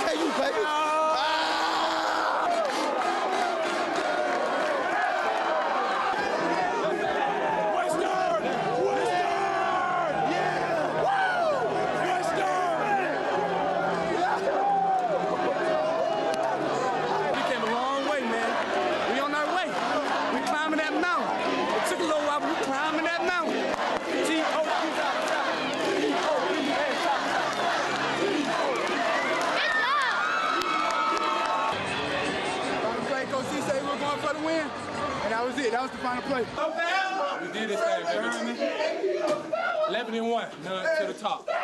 WKU, baby. For the win, and that was it. That was the final play. We did this thing, baby. 11-1, to the top.